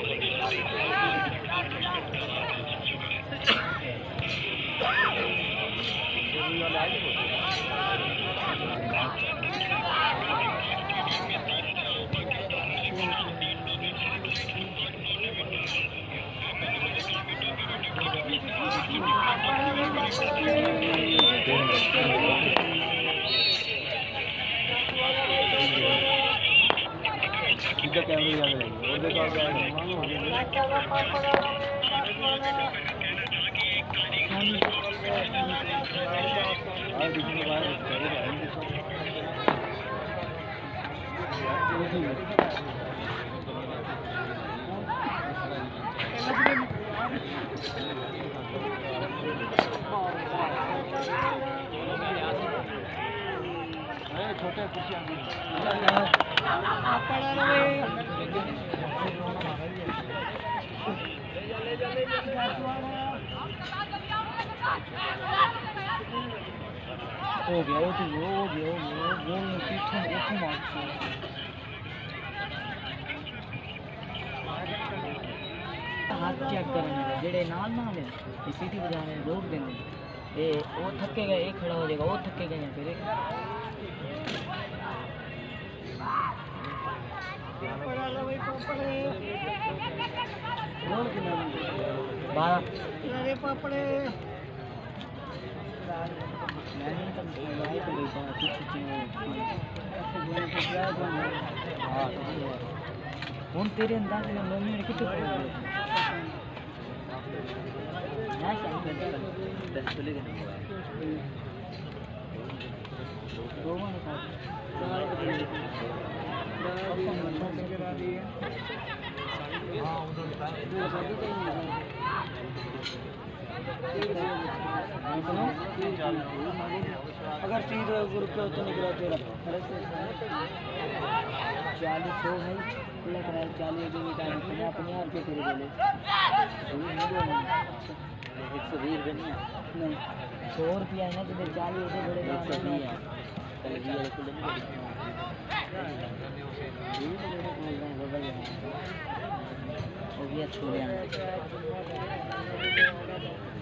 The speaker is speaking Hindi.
हो गया वो पीछे मार हाथ चेक करने जेड़े नाल नाल है सीटी बजाने रोक देंगे ये वो थके गए एक खड़ा हो जाएगा वो थके गए फिर अरे पापड़े हूँ तेरे अंदाज में मम्मी ने कितने अगर चीज ग्रुप पे तो निकला तेरा 40 हो भाई खुला कराया 40 जो भी टाइम 50 रुपये तेरे बोले 120 रुपये नहीं 100 रुपया है ना तो 40 से बड़े 120 है हो गया छोड़